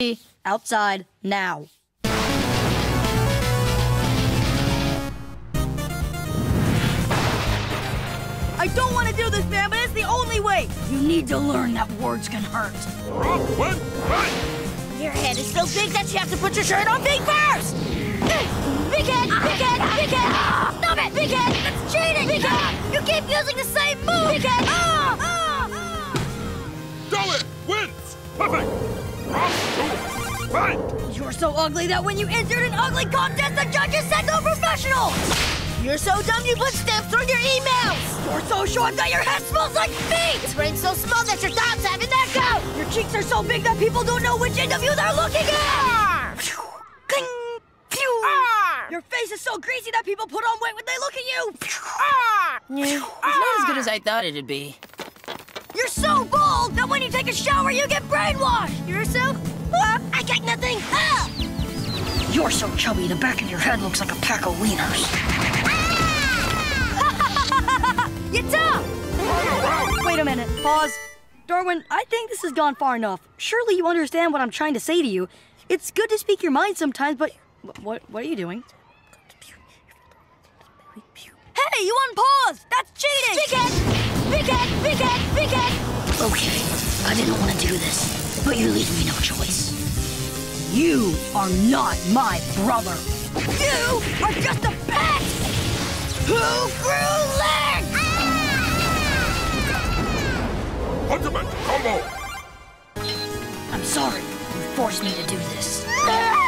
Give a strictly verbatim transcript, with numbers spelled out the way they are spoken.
Outside, now. I don't want to do this, man, but it's the only way. You need to learn that words can hurt. One, fight! Your head is so big that you have to put your shirt on big first! Big head! Big head! Big head! Stop it! Big head! That's cheating! Big head! You keep using the same move! Big head! Ah! Ah! Ah! Do it! Wins! Perfect! Round two, fight! You're so ugly that when you entered an ugly contest, the judges said no professional! You're so dumb you put stamps on your emails! You're so short that your head smells like feet! This brain's so small that your thumbs have an echo! Your cheeks are so big that people don't know which end of you they're looking at! Cling! Phew! Your face is so greasy that people put on weight when they look at you! Yeah, it's not as good as I thought it'd be. You're so bald that when you take a shower, you get brainwashed! You're so... Uh, I got nothing! Ah! You're so chubby, the back of your head looks like a pack of wieners. You tough! Wait a minute, pause. Darwin, I think this has gone far enough. Surely you understand what I'm trying to say to you. It's good to speak your mind sometimes, but... What, what are you doing? Hey, you unpaused! That's cheating! Big head! Big head! Big head! Big head! Okay, I didn't want to do this, but you leave me no choice. You are not my brother. You are just a pet who grew legs! Ultimate combo! I'm sorry. You forced me to do this.